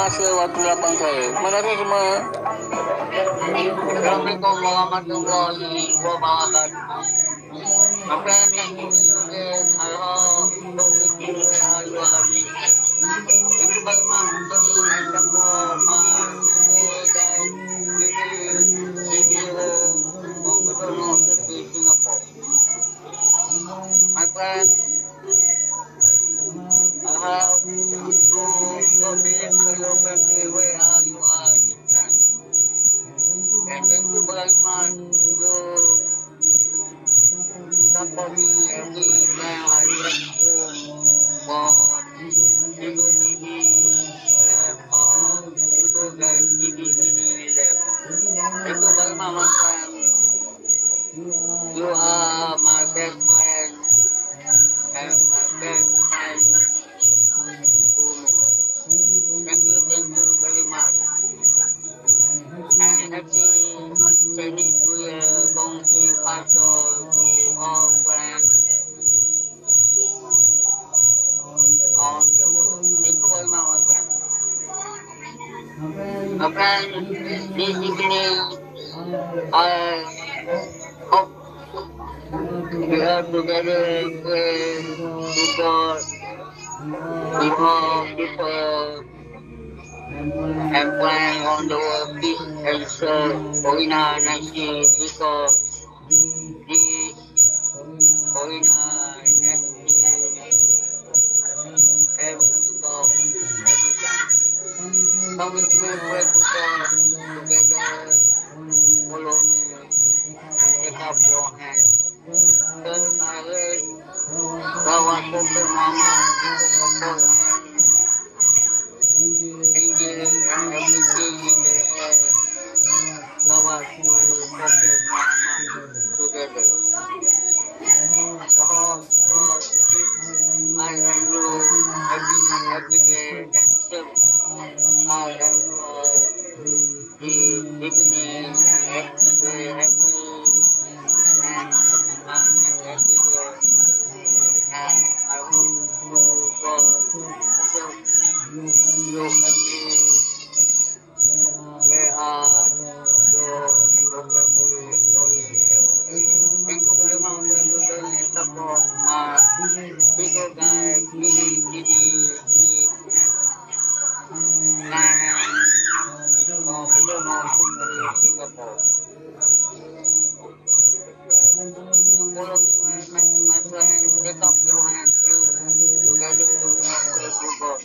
kasih waktu lapang saya. Terima kasih semua. Assalamualaikum warahmatullahi wabarakatuh. Apa yang my friend, I have to go believe in your family where you are. And thank you very much to support me every time I get home for Ibu TV Lab or Ibu Guys TV Lab. Thank you very much, my friend. You are my best friend and my best friend to me. Thank you very much. And happy Chinese New Year, Gong Xi Fa Shou to all friends on the world. Thank you very much, my friend. My friend, this evening, I hope we are together with people and playing on the world beach and so Corina Nancy because this Corina Nancy every stop every time. Come with me pray together, follow me and take up your hand. Turn my way, bawa kumpul mama, kumpul Angel and everything in the air. Bawa kumpul mama together. I am you every day and still I am the evening every day, every and every month and every day. And I hope to God you family where are your family. Thank you very much for the support my people guys, TV, and Singapore. Follow my friend, take up your hand, together to God.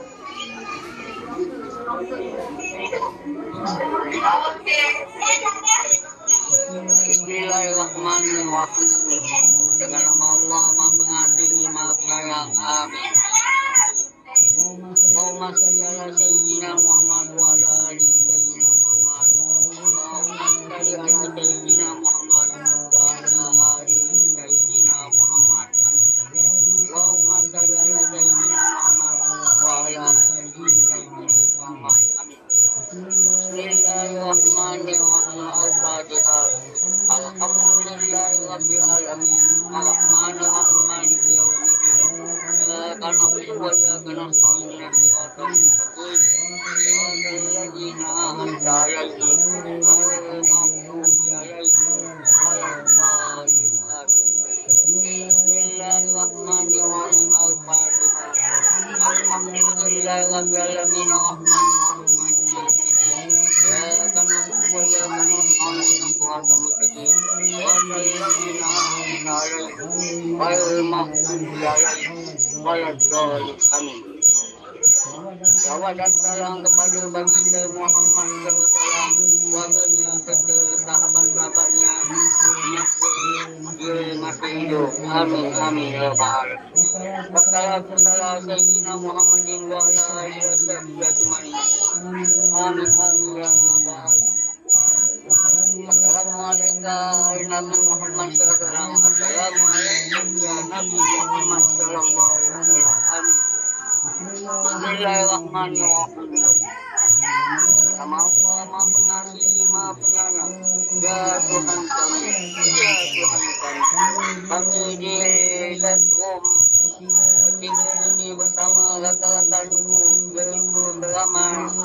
Bismillahirrahmanirrahim. Dengan nama Allah Maha Pengasih Maha Penyayang. Amin. Allahumma shalli ala sayyidina Muhammad wa ala ali sayyidina Muhammad. Allahumma shalli ala sayyidina Muhammad wa ala ali sayyidina Muhammad. Allahumma shalli ala sayyidina Muhammad wa ala ali sayyidina Muhammad. Amin. Bismillahirrahmanirrahim. Al-Fatihah. Alhamdulillahi rabbil alamin. Ar-Rahmanir-Rahim. Maliki yaumiddin. Iyyaka na'budu wa iyyaka nasta'in. Ihdinas siratal ladzina an'amta 'alaihim ghairil maghdubi 'alaihim waladdallin. Bismillahirrahmanirrahim. Al-Fatihah. Alhamdulillahi rabbil alamin. Ar-Rahmanir-Rahim. Iyyaka na'budu wa iyyaka nasta'in. Ihdinas siratal mustaqim. Walladzina an'amta 'alaihim ghairil maghdubi 'alaihim waladdallin. Amin. Salawat dan salam kepada baginda Muhammad SAW, keluarganya serta sahabat-sahabatnya dia masih hidup. Amin amin ya rabbal alamin. Wassalatu ala sayyidina Muhammadin wa ala alihi wasahbihi ajma'in. Amin amin ya rabbal alamin. Assalamualaikum Nabi Muhammad SAW. Assalamualaikum ya Nabi Muhammad SAW. Bismillahirrahmanirrahim. Nama Allah Maha Pengasih Maha Penyayang. Ya Tuhan kami, ya Tuhan kami. Kami di Let's.com ketiga ini bersama rakan-rakanku yaitu beramai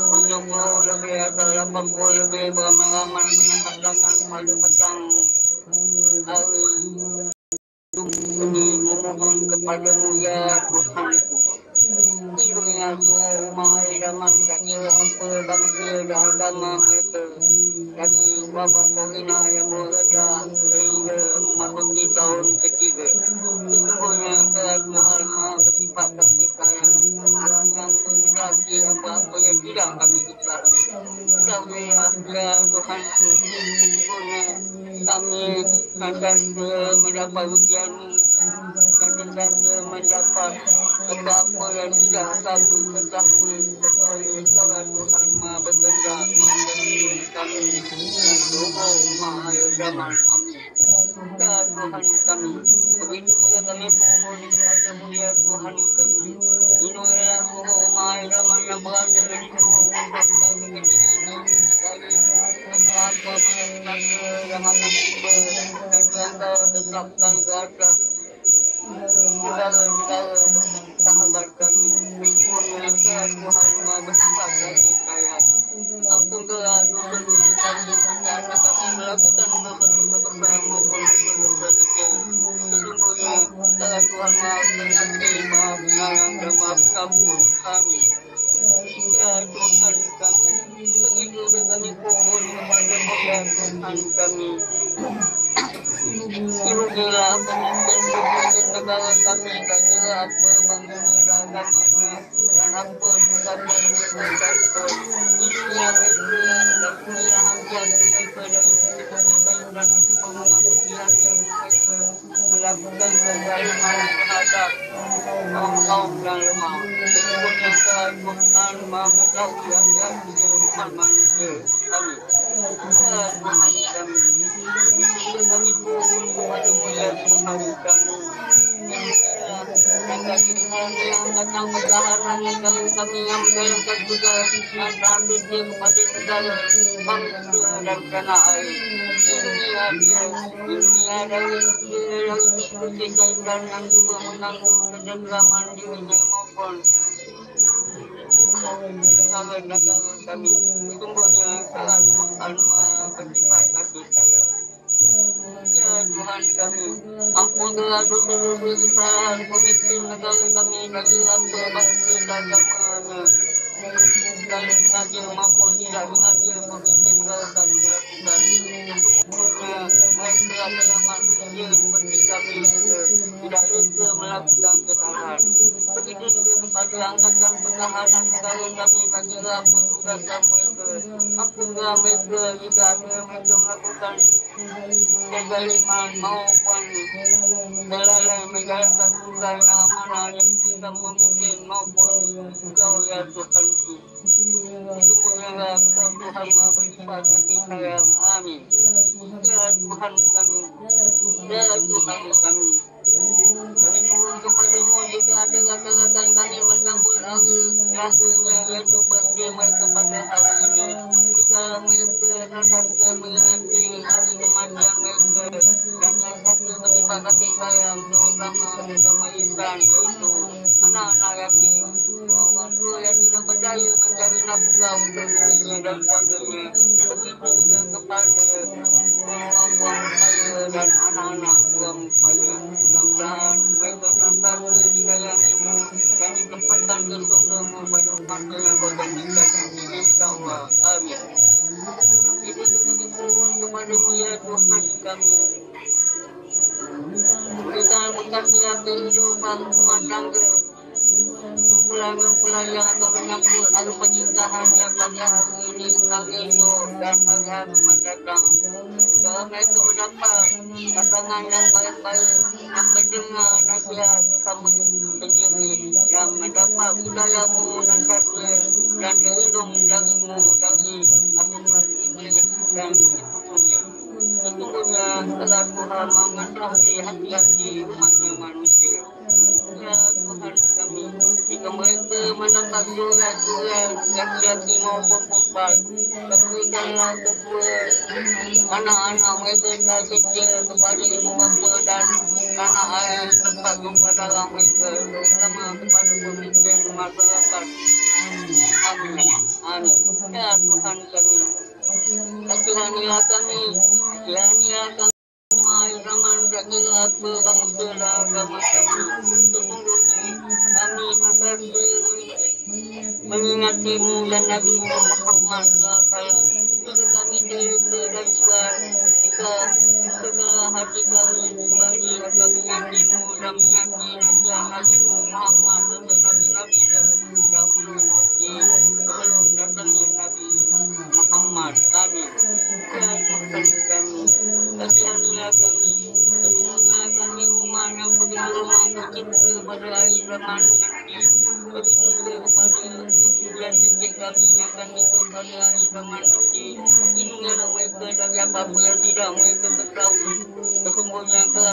berapa lebih beramai-ramai mengatakan pada petang hari ini memohon kepadamu ya Tuhanku. Kiranya semua zaman kecil apa bangsa dan agama mereka dari wabah corona yang mereda sehingga memasuki tahun ketiga. Sesungguhnya Tuhan Maha bersifat kasih sayang yang menghendaki apa-apa yang tidak kami ketahui. Ketahuilah ya Tuhanku, sesungguhnya kami sentiasa mendapat ujian-Mu dan sentiasa mendapat apa-apa yang tidak kami ketahui. Kecuali Tuhan Maha berkehendak menjadi kami untuk Maha zaman kami. Ya Tuhan kami, begitu pula kami mohon kepadamu ya Tuhan kami. Lindungilah seluruh Maha zaman yang berada di seluruh kami ini dari apa malapetaka yang akan tiba dan Engkau tetapkan ke atas segala-segala sahabat kami. Sesungguhnya Tuhan Maha bersifat kasih sayang. Ampunkanlah dosa-dosa kami karena kami melakukan dosa-dosa besar maupun dosa-dosa kecil. Sesungguhnya Tuhan Maha Pengasih, Maha Penyayang dan Maha Pengampun kami. Ya Tuhan kami, begitu kami mohon kepada-Mu ya Tuhan kami. Irugilah pemimpin negara kami dan juga apa bangsa dan agamanya dan apa mereka inilah mereka dan inilah hadiah mereka dari kebaikan dan pengabdian yang mereka melakukan kezaliman terhadap kaum dan lemah. Sesungguhnya Tuhan Maha mengetahui apa umat manusia kami. Ya Tuhan kami, kami mohon kepada-Mu ya Tuhan kami. Jika Tuhan yang datang pertahanan negara kami yang menjalankan tugas dan tanduknya kepada negara, bangsa dan tanah air. Lindungilah dia, lindungilah dari segala diskusi syaitan yang juga menanggung kedengaman dirinya maupun negara kami. Sesungguhnya Tuhan Maha bersifat kasih sayang. Ya Tuhan kami, ampunkanlah dosa-dosa kesalahan pemimpin negara kami dan apa bangsa dan agamanya. Dan sengaja maupun tidak sengaja pemimpin negara kami lakukan. Sesungguhnya mereka adalah manusia seperti kami juga, tidak lupa melakukan kesalahan. Begitu juga kepada angkatan pertahanan negara kami dan apa tugas mereka. Ampunkanlah mereka jika ada mereka melakukan kezaliman maupun melalui menjalankan tugas yang amanah yang kita memimpin maupun Engkau ya Tuhanku. Sesungguhnya Tuhan Maha bersifat kasih sayang. Amin. Ya Tuhan kami, ya Tuhan kami, kami mohon kepada-Mu jika ada kata-kata kami menyambut hari lahirnya yaitu birthday mereka pada hari ini. Jika mereka sentiasa mengingati hari kematian mereka dan sentiasa bersifat kasih sayang, terutama bersama insan yaitu anak-anak yatim, orang tua yang tidak berdaya mencari nafkah untuk dirinya dan keluarganya. Begitu juga kepada orang-orang kaya dan anak-anak orang kaya. Mudah-mudahan mereka sentiasa disayangi-Mu dan ditempatkan ke surga-Mu pada masa yang bergantikan. InsyaAllah. Amin. Itu kami mohon kepada-Mu ya Tuhan kami. Berikan berkatnya kehidupan rumah tangga, mempelai-mempelai yang akan menyambut hari pernikahan yang pada hari ini, hari esok dan hari-hari mendatang. Jika mereka mendapat pasangan yang baik-baik, yang mendengar nasihat bersama sendiri, yang mendapat budaya-Mu dan syariat dan terlindung dari-Mu dari aturan iblis dan seterusnya. Sesungguhnya telah Tuhan mengetahui hati-hati umatnya manusia. Ya Tuhan kami, jika mereka mendapat surat-surat laki-laki maupun perempuan, berikanlah kepada anak-anak mereka yang kecil kepada ibu bapa dan tanah air tempat rumah dalam mereka, terutama kepada pemimpin masyarakat Amin. Amin. Ya Tuhan kami. Kasihanilah kami. Kasihanilah kami. Zaman segala bangsa dan agama kami. Sesungguhnya kami terpaksa mengingatimu dan Nabi Muhammad SAW. Jika kami terluka dan suar, jika segala hati kami kembali akan mengingatimu dan mengingati nasihat Nabi Muhammad dan Nabi-Nabi dan dahulu sebelum datangnya Nabi Muhammad. Amin. Ya Tuhan kami, kasihanilah kami. Semoga kami umat yang begitu lemah tercipta pada akhir zaman nanti. Begitu juga kepada tujuan titik kami yang akan tiba pada akhir zaman nanti. Lindungilah mereka dari apa-apa yang tidak mereka ketahui. Sesungguhnya